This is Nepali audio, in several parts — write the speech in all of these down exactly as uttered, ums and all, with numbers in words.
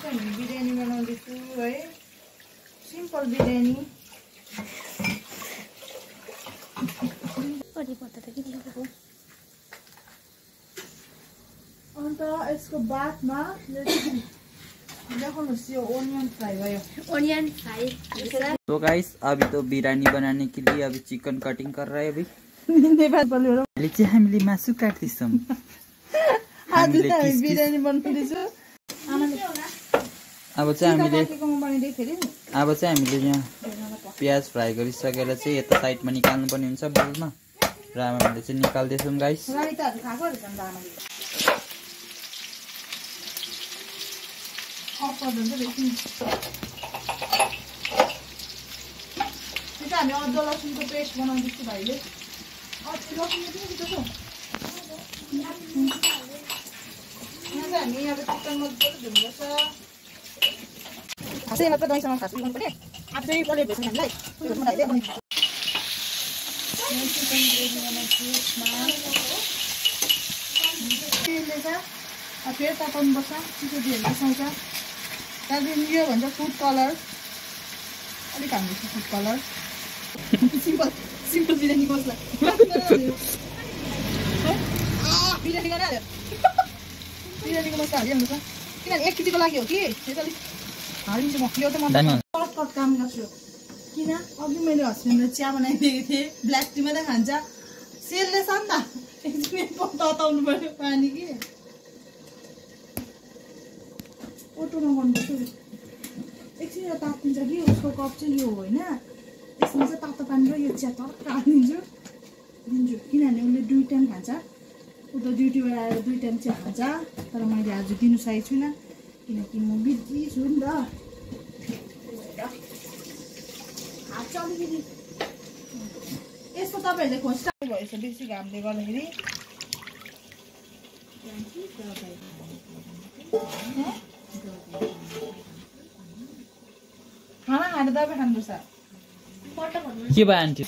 हामी बिरयानी बनाउँदैछु है सिम्पल बिरयानी अन्त यसको बादमा देखाउनुहोस् यो ओनियन फ्राई भयो ओनियन फ्राई तो गाइस अभी तो बिरयानी बनाने के लिए अभी चिकन कटिंग कर रहे हैं अभी अहिले चाहिँ हामीले मासु काट्दैछौँ हामीले बिरयानी बनाउँदैछु अब चाहिँ हामीले अब चाहिँ हामीले यहाँ प्याज फ्राई गरिसकेर चाहिँ यता साइडमा निकाल्नु पर्ने हुन्छ बोलमा र हामीले चाहिँ निकाल्दैछौँ गाइस हामी अदुवा लसुनको पेस्ट बनाउँदैछु भाइले हामी अब चिकन मजाले धुनुपर्छ खासै मात्र दहीसँग खास गर्नु पर्ने अब चाहिँ कसले भेट्छ हामीलाई चिकन ग्रेभी बनाउँछु तेलले चाहिँ फेरि तापाउनुपर्छ चिसो दिएर बसाउँछ त्यहाँदेखि यो भन्छ फुड कलर अलिक हाल्दैछु food colour simple simple biryani मसला बिरयानी बनाइहाल्यो बिरयानीको मसला हालिहाल्नु छ किनभने एकचोटिको लागि हो कि अलिक हालिदिन्छु म यो त म कट काम गर्छु किन अघि मैले हस्बेन्डले चिया बनाइदिएको थिएँ ब्ल्याक टी मात्रै खान्छ सेलले छ नि त एकछिन तताउनु पर्यो पानी कि ओटोमा गर्नुपर्छ एकछिन यो तातिन्छ कि उसको कप चाहिँ यो होइन त्यसमा चाहिँ तातो पानी र यो चिया टक्क हालिदिन्छु दिन्छु किनभने उसले दुई टाइम खान्छ ऊ त ड्युटीबाट आएर दुई टाइम चिया खान्छ तर मैले आज दिनु सकेको छुइनँ किनकि म बिजी छु नि त हात चाहिँ अलिकति यस्तो तपाईँहरूले खोज भएछ बेसी घामले गर्दाखेरि खाना खाएर दबाई खानुपर्छ के भयो आन्टी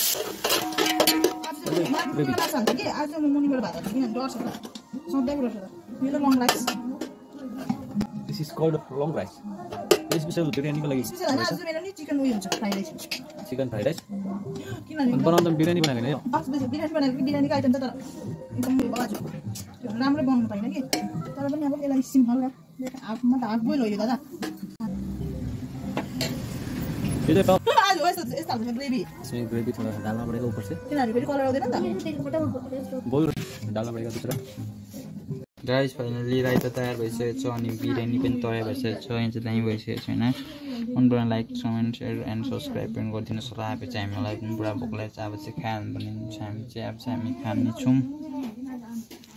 आज म मुनिबाट भात हाल्छु किनभने डर छ त सधैँ डर छ त यो त long rice This is called long rice. This is biryani lagi. आज मेरो नि चिकन उयो हुन्छ fry rice Chicken fried rice. किनभने बनाउँदा बिरयानी बनाएको नि यो बस बस बिरयानी बनाएको बिरयानीको आइटम त तर एकदम उयो बाजु राम्रै बनाउनु पाइन कि तर पनि अब यसलाई सिम्पल हाफमा त हाफ बोइल हो यो दादा यो चाहिँ आज यस्तो यस्तो हाल्छ ग्रेभी इसमें ग्रेवी थोड़ा डालना पड़ेगा ऊपर से किनभने फेरि कलर आउँदैन नि त बोल डालना पड़ेगा दूसरा गाइस फाइनली राइता तयार भइसकेको छ अनि बिरयानी पनि तयार भइसकेको छ यहाँ चाहिँ दामी भइसकेको छ होइन मनपर्ने like comment share and subscribe पनि गरिदिनुहोस् होला अब चाहिँ हामीलाई पनि पुरा भोक लागेको छ अब चाहिँ खानु पर्ने हुन्छ हामी चाहिँ अब चाहिँ हामी खानेछौँ